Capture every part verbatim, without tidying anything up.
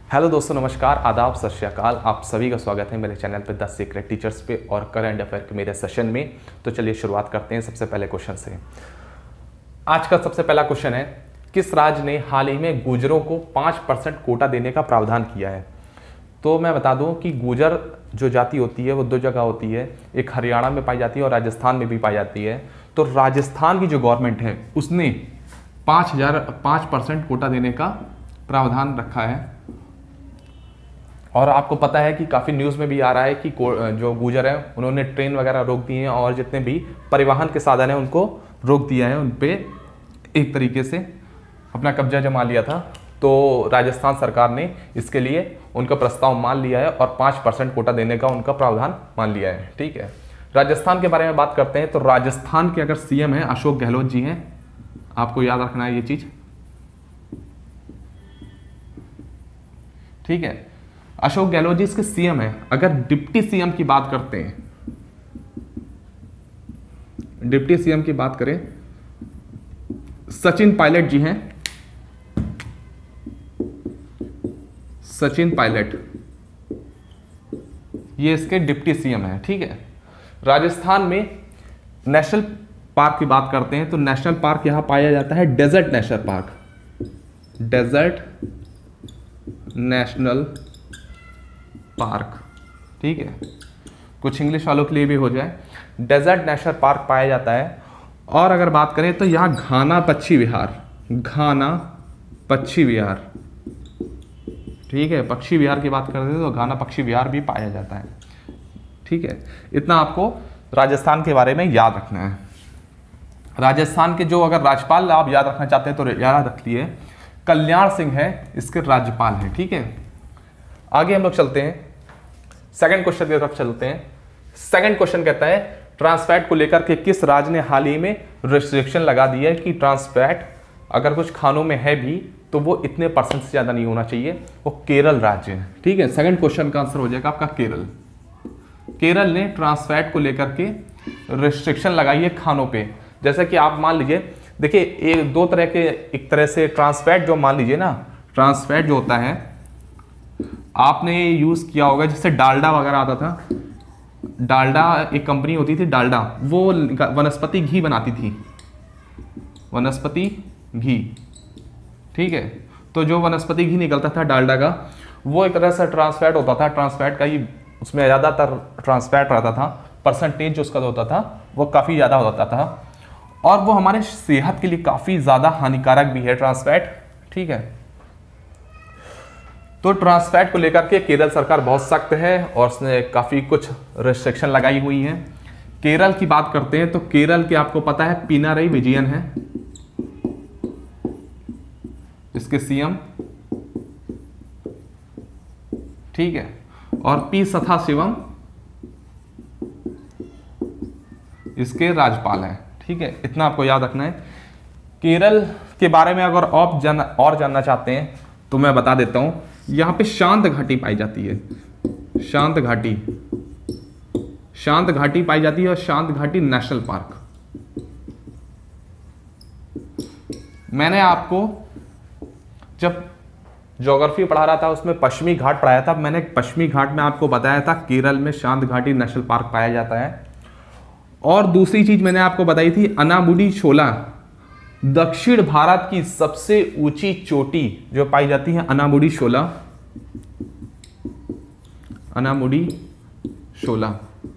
Hello दोस्तों, नमस्कार, आदाब, सत श्री अकाल। आप सभी का स्वागत है मेरे चैनल पे द सीक्रेट टीचर्स पे और करंट अफेयर के मेरे सेशन में। तो चलिए शुरुआत करते हैं सबसे पहले क्वेश्चन से। आज का सबसे पहला क्वेश्चन है, किस राज्य ने हाल ही में गुर्जरों को पाँच परसेंट कोटा देने का प्रावधान किया है? तो मैं बता दूं कि गुर्जर जो जाति होती है वो दो जगह होती है, एक हरियाणा में पाई जाती है और राजस्थान में भी पाई जाती है। तो राजस्थान की जो गवर्नमेंट है उसने पाँच हजार पाँच परसेंट कोटा देने का प्रावधान रखा है। और आपको पता है कि काफ़ी न्यूज़ में भी आ रहा है कि जो गुर्जर हैं उन्होंने ट्रेन वगैरह रोक दी हैं और जितने भी परिवहन के साधन हैं उनको रोक दिया है, उन पर एक तरीके से अपना कब्जा जमा लिया था। तो राजस्थान सरकार ने इसके लिए उनका प्रस्ताव मान लिया है और पाँच परसेंट कोटा देने का उनका प्रावधान मान लिया है। ठीक है, राजस्थान के बारे में बात करते हैं। तो राजस्थान के अगर सीएम हैं अशोक गहलोत जी हैं, आपको याद रखना है ये चीज़। ठीक है, अशोक गहलोत जी इसके सीएम है। अगर डिप्टी सीएम की बात करते हैं, डिप्टी सीएम की बात करें, सचिन पायलट जी हैं, सचिन पायलट, ये इसके डिप्टी सीएम है। ठीक है, राजस्थान में नेशनल पार्क की बात करते हैं तो नेशनल पार्क यहां पाया जाता है desert national park, desert national park. ठीक है, कुछ इंग्लिश वालों के लिए भी हो जाए, डेजर्ट नेशनल पार्क पाया जाता है। और अगर बात करें तो यहाँ घाना पक्षी विहार, घाना पक्षी विहार, ठीक है, पक्षी विहार की बात करते हैं तो घाना पक्षी विहार भी पाया जाता है। ठीक है, इतना आपको राजस्थान के बारे में याद रखना है। राजस्थान के जो अगर राज्यपाल आप याद रखना चाहते हैं तो याद रख लिए, कल्याण सिंह है इसके राज्यपाल हैं। ठीक है, आगे हम लोग चलते हैं, सेकंड क्वेश्चन की तरफ चलते हैं। सेकंड क्वेश्चन कहता है, ट्रांसफैट को लेकर के किस राज्य ने हाल ही में रिस्ट्रिक्शन लगा दी है कि ट्रांसफैट अगर कुछ खानों में है भी तो वो इतने परसेंट से ज्यादा नहीं होना चाहिए। वो केरल राज्य है। ठीक है, सेकंड क्वेश्चन का आंसर हो जाएगा आपका केरल। केरल ने ट्रांसफैट को लेकर के रिस्ट्रिक्शन लगाई है खानों पे। जैसे कि आप मान लीजिए, देखिए एक दो तरह के, एक तरह से ट्रांसफैट जो मान लीजिए ना, ट्रांसफैट जो होता है आपने यूज किया होगा, जैसे डालडा वगैरह आता था। डालडा एक कंपनी होती थी डालडा, वो वनस्पति घी बनाती थी, वनस्पति घी। ठीक है, तो जो वनस्पति घी निकलता था डालडा का, वो एक तरह से ट्रांसफैट होता था। ट्रांसफैट का ही उसमें ज़्यादातर ट्रांसफैट रहता था, परसेंटेज जो उसका होता था वो काफ़ी ज़्यादा होता था और वो हमारे सेहत के लिए काफ़ी ज़्यादा हानिकारक भी है ट्रांसफैट। ठीक है, तो ट्रांसफैट को लेकर के केरल सरकार बहुत सख्त है और उसने काफ़ी कुछ रिस्ट्रिक्शन लगाई हुई हैं। केरल की बात करते हैं तो केरल के आपको पता है पिनारई विजयन है इसके सीएम। ठीक है, और पी सथाशिवम इसके राज्यपाल हैं। ठीक है, इतना आपको याद रखना है। केरल के बारे में अगर आप जान और जानना चाहते हैं तो मैं बता देता हूं, यहां पे शांत घाटी पाई जाती है, शांत घाटी, शांत घाटी पाई जाती है और शांत घाटी नेशनल पार्क। मैंने आपको जब ज्योग्राफी पढ़ा रहा था उसमें पश्चिमी घाट पढ़ाया था, मैंने पश्चिमी घाट में आपको बताया था केरल में शांत घाटी नेशनल पार्क पाया जाता है। और दूसरी चीज मैंने आपको बताई थी, अनामुडी शोला, दक्षिण भारत की सबसे ऊंची चोटी जो पाई जाती है अनामुडी शोला, अनामुडी शोला,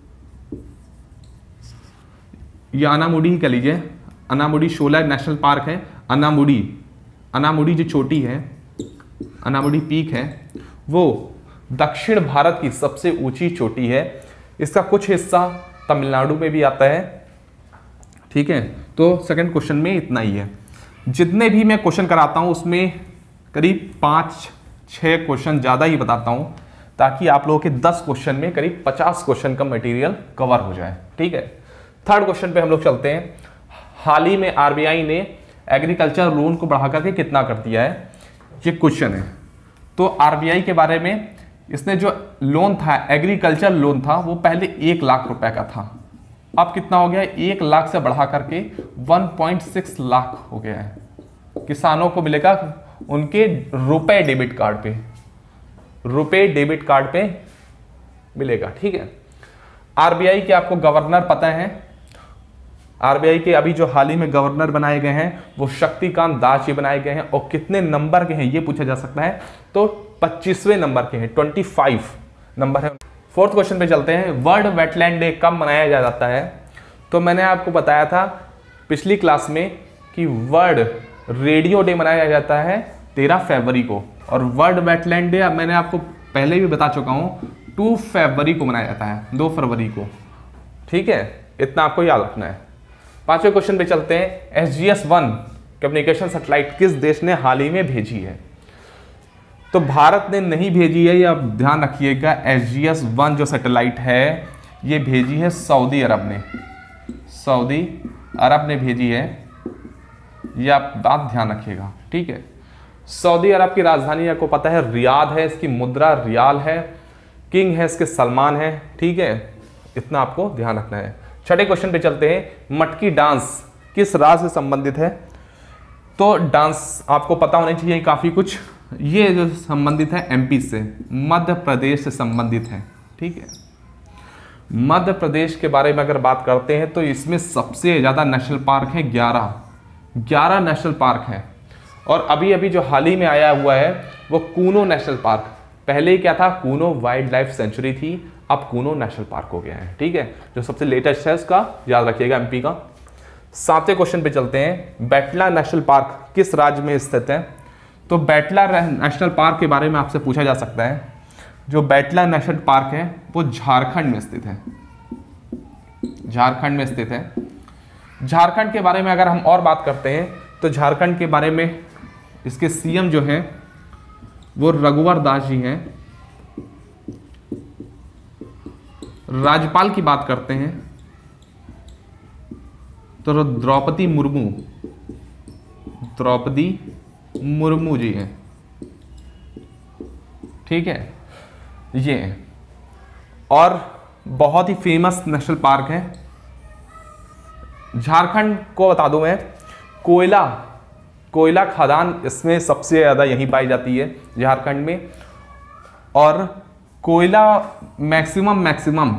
या अनामुडी ही कह लीजिए, अनामुडी शोला नेशनल पार्क है। अनामुडी, अनामुडी जो चोटी है, अनामुडी पीक है, वो दक्षिण भारत की सबसे ऊंची चोटी है। इसका कुछ हिस्सा तमिलनाडु में भी आता है। ठीक है, तो सेकंड क्वेश्चन में इतना ही है। जितने भी मैं क्वेश्चन कराता हूं उसमें करीब पाँच छः क्वेश्चन ज़्यादा ही बताता हूं ताकि आप लोगों के दस क्वेश्चन में करीब पचास क्वेश्चन का मटेरियल कवर हो जाए। ठीक है, थर्ड क्वेश्चन पे हम लोग चलते हैं। हाल ही में आरबीआई ने एग्रीकल्चर लोन को बढ़ा करके कितना कर दिया है, ये क्वेश्चन है। तो आरबीआई के बारे में, इसने जो लोन था एग्रीकल्चर लोन था वो पहले एक लाख रुपए का था, अब कितना हो गया है, एक लाख से बढ़ा करके वन पॉइंट सिक्स लाख हो गया है। किसानों को मिलेगा उनके रुपए डेबिट कार्ड पे, रुपए डेबिट कार्ड पे मिलेगा। ठीक है। आरबीआई के आपको गवर्नर पता है, आरबीआई के अभी जो हाल ही में गवर्नर बनाए गए हैं वो शक्तिकांत दास जी बनाए गए हैं, और कितने नंबर के हैं ये पूछा जा सकता है, तो पच्चीसवें नंबर के हैं, पच्चीस नंबर है। फोर्थ क्वेश्चन पे चलते हैं। वर्ल्ड वेटलैंड डे कब मनाया जाता है? तो मैंने आपको बताया था पिछली क्लास में कि वर्ल्ड रेडियो डे मनाया जाता है तेरह फरवरी को, और वर्ल्ड वेटलैंड डे मैंने आपको पहले भी बता चुका हूँ दो फरवरी को मनाया जाता है, दो फरवरी को। ठीक है, इतना आपको याद रखना है। पांचवें क्वेश्चन पे चलते हैं। S G S one communication satellite किस देश ने हाल ही में भेजी है? तो भारत ने नहीं भेजी है, ये आप ध्यान रखिएगा। एस जी एस वन जो सैटेलाइट है ये भेजी है सऊदी अरब ने, सऊदी अरब ने भेजी है, ये आप बात ध्यान रखिएगा। ठीक है, सऊदी अरब की राजधानी आपको पता है रियाद है, इसकी मुद्रा रियाल है, किंग है इसके सलमान है। ठीक है, इतना आपको ध्यान रखना है। छठे क्वेश्चन पे चलते हैं। मटकी डांस किस राज्य से संबंधित है? तो डांस आपको पता होना चाहिए काफी कुछ, ये जो संबंधित है एमपी से, मध्य प्रदेश से संबंधित है। ठीक है, मध्य प्रदेश के बारे में अगर बात करते हैं तो इसमें सबसे ज्यादा नेशनल पार्क है, ग्यारह ग्यारह नेशनल पार्क हैं। और अभी अभी जो हाल ही में आया हुआ है वो कूनो नेशनल पार्क, पहले क्या था कूनो वाइल्ड लाइफ सेंचुरी थी, अब कूनो नेशनल पार्क हो गया है। ठीक है, जो सबसे लेटेस्ट है उसका याद रखिएगा, एमपी का। सातवें क्वेश्चन पे चलते हैं। बैटला नेशनल पार्क किस राज्य में स्थित है? तो बैटला नेशनल पार्क के बारे में आपसे पूछा जा सकता है। जो बैटला नेशनल पार्क है वो झारखंड में स्थित है, झारखंड में स्थित है। झारखंड के बारे में अगर हम और बात करते हैं तो झारखंड के बारे में इसके सीएम जो हैं वो रघुवर दास जी हैं। राज्यपाल की बात करते हैं तो द्रौपदी मुर्मू, द्रौपदी मुर्मू जी हैं। ठीक है, ये और बहुत ही फेमस नेशनल पार्क है। झारखंड को बता दूं मैं, कोयला कोयला खदान इसमें सबसे ज़्यादा यहीं पाई जाती है झारखंड में, और कोयला मैक्सिमम मैक्सिमम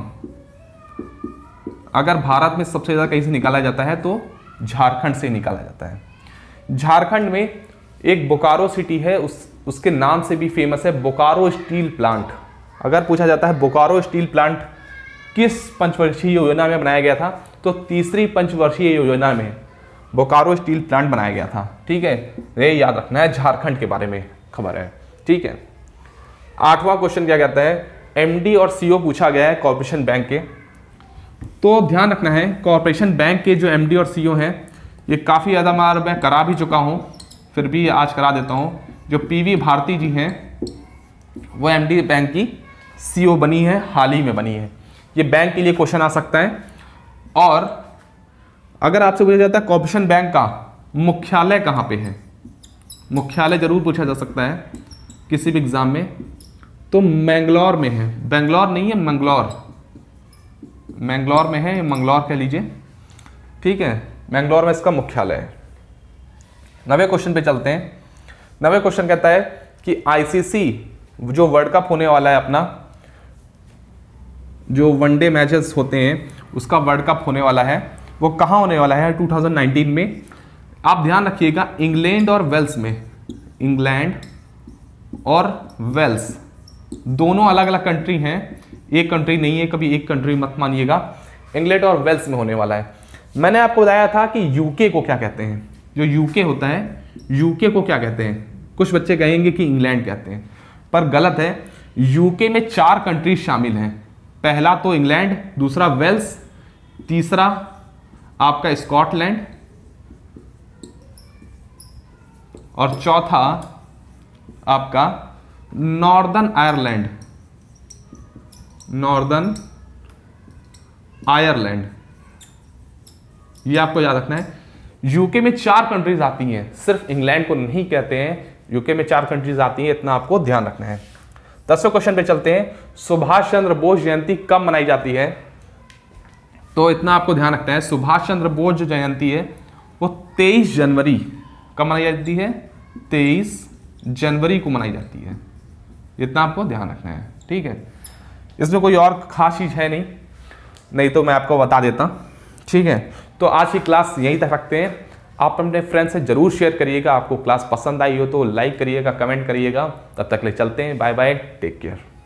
अगर भारत में सबसे ज़्यादा कहीं से निकाला जाता है तो झारखंड से निकाला जाता है। झारखंड में एक बोकारो सिटी है, उस उसके नाम से भी फेमस है बोकारो स्टील प्लांट। अगर पूछा जाता है बोकारो स्टील प्लांट किस पंचवर्षीय योजना में बनाया गया था, तो तीसरी पंचवर्षीय योजना में बोकारो स्टील प्लांट बनाया गया था। ठीक है, ये याद रखना है, झारखंड के बारे में खबर है। ठीक है, आठवां क्वेश्चन क्या कहता है? एमडी और सीईओ पूछा गया है कॉर्पोरेशन बैंक के, तो ध्यान रखना है कॉर्पोरेशन बैंक के जो एमडी और सीईओ हैं ये काफ़ी ज़्यादा बार मैं करा भी चुका हूँ, फिर भी आज करा देता हूँ। जो पीवी भारती जी हैं वो एमडी बैंक की सीईओ बनी है, हाल ही में बनी है। ये बैंक के लिए क्वेश्चन आ सकता है। और अगर आपसे पूछा जाता है कॉर्पोरेशन बैंक का मुख्यालय कहाँ पे है, मुख्यालय जरूर पूछा जा सकता है किसी भी एग्जाम में, तो मैंगलोर में है, बेंगलोर नहीं है मंगलौर, मैंगलोर में है, मंगलौर कह लीजिए। ठीक है, मैंगलोर में इसका मुख्यालय है। नवे क्वेश्चन पे चलते हैं। नवे क्वेश्चन कहता है कि आईसीसी जो वर्ल्ड कप होने वाला है अपना, जो वनडे मैचेस होते हैं उसका वर्ल्ड कप होने वाला है, वो कहाँ होने वाला है? दो हज़ार उन्नीस में। आप ध्यान रखिएगा इंग्लैंड और वेल्स में, इंग्लैंड और वेल्स दोनों अलग अलग कंट्री हैं, एक कंट्री नहीं है, कभी एक कंट्री मत मानिएगा। इंग्लैंड और वेल्स में होने वाला है। मैंने आपको बताया था कि यूके को क्या कहते हैं, जो यूके होता है यूके को क्या कहते हैं? कुछ बच्चे कहेंगे कि इंग्लैंड कहते हैं, पर गलत है। यूके में चार कंट्रीज शामिल हैं, पहला तो इंग्लैंड, दूसरा वेल्स, तीसरा आपका स्कॉटलैंड और चौथा आपका नॉर्दर्न आयरलैंड, नॉर्दर्न आयरलैंड। ये आपको याद रखना है। यूके में चार कंट्रीज आती हैं, सिर्फ इंग्लैंड को नहीं कहते हैं, यूके में चार कंट्रीज आती हैं, इतना आपको ध्यान रखना है। दसवें क्वेश्चन पे चलते हैं। सुभाष चंद्र बोस जयंती कब मनाई जाती है? तो इतना आपको ध्यान रखना है, सुभाष चंद्र बोस जो जयंती है वो तेईस जनवरी कब मनाई जाती है? तेईस जनवरी को मनाई जाती है। जितना आपको ध्यान रखना है, ठीक है। इसमें कोई और खास चीज़ है नहीं, नहीं तो मैं आपको बता देता, ठीक है। तो आज की क्लास यहीं तक रखते हैं। आप अपने फ्रेंड से जरूर शेयर करिएगा, आपको क्लास पसंद आई हो तो लाइक करिएगा, कमेंट करिएगा। तब तक ले चलते हैं, बाय बाय, टेक केयर।